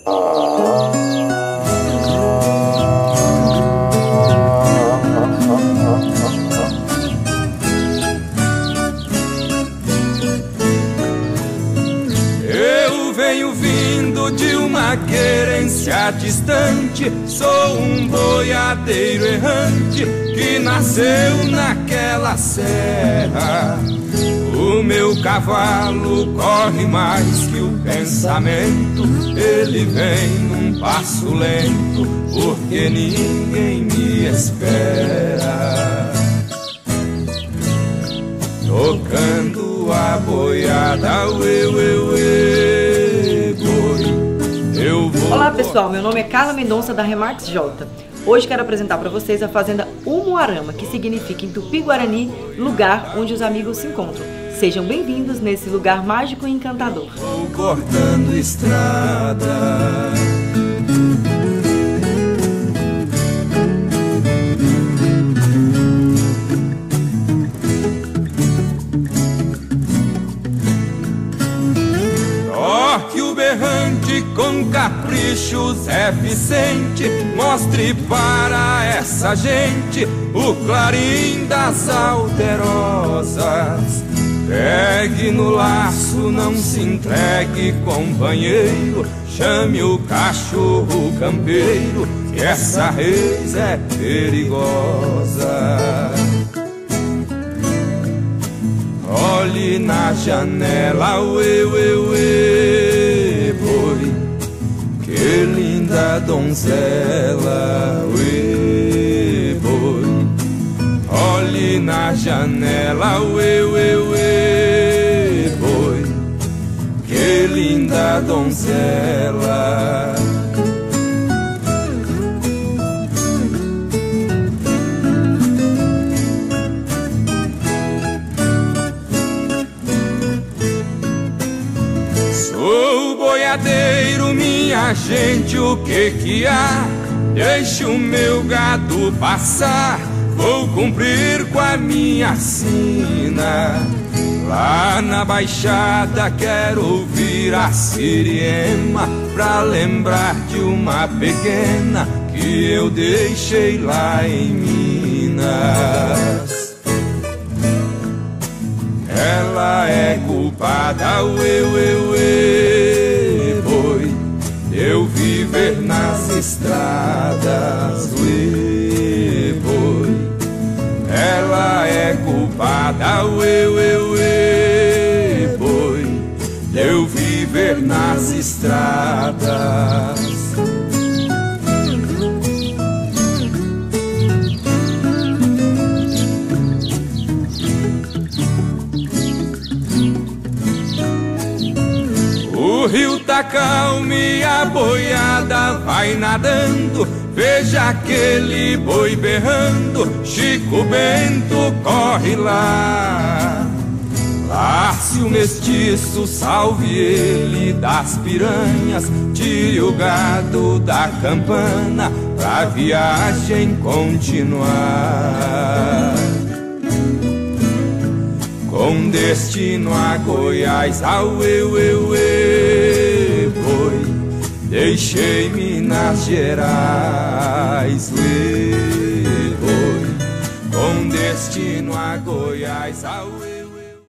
Eu venho vindo de uma querência distante, sou um boiadeiro errante que nasceu naquela serra. O meu cavalo corre mais que o pensamento, ele vem num passo lento, porque ninguém me espera. Tocando a boiada, uê, uê, uê, boi, eu vou... Olá pessoal, meu nome é Carla Mendonça da Remax J. Hoje quero apresentar para vocês a fazenda Umuarama, que significa em Tupi-Guarani, lugar onde os amigos se encontram. Sejam bem-vindos nesse lugar mágico e encantador. Vou cortando estrada. Toque o berrante com capricho, Zé Vicente, mostre para essa gente o clarim das alterosas. Pegue no laço, não se entregue, companheiro, chame o cachorro campeiro, que essa reis é perigosa. Olhe na janela, uê, uê, uê, boi, que linda donzela, uê, boi. Olhe na janela, uê, uê, uê, boi, que linda donzela. Sou boiadeiro, minha gente, o que há? Deixe o meu gado passar, vou cumprir com a minha sina. Lá na Baixada quero ouvir a siriema, pra lembrar de uma pequena que eu deixei lá em Minas. Ela é culpada, uê, uê, uê, boi, de eu viver nas estradas, uê, boi. Ela é culpada, uê, uê, uê, boi, de eu viver nas estradas. O rio tá calmo e a boiada vai nadando, veja aquele boi berrando, Chico Bento corre lá. Lace o mestiço, salve ele das piranhas, tire o gado da campana pra viagem continuar. Com destino a Goiás, auê, uê, uê, boi, deixei Minas Gerais, uê, boi. Com destino a Goiás, auê.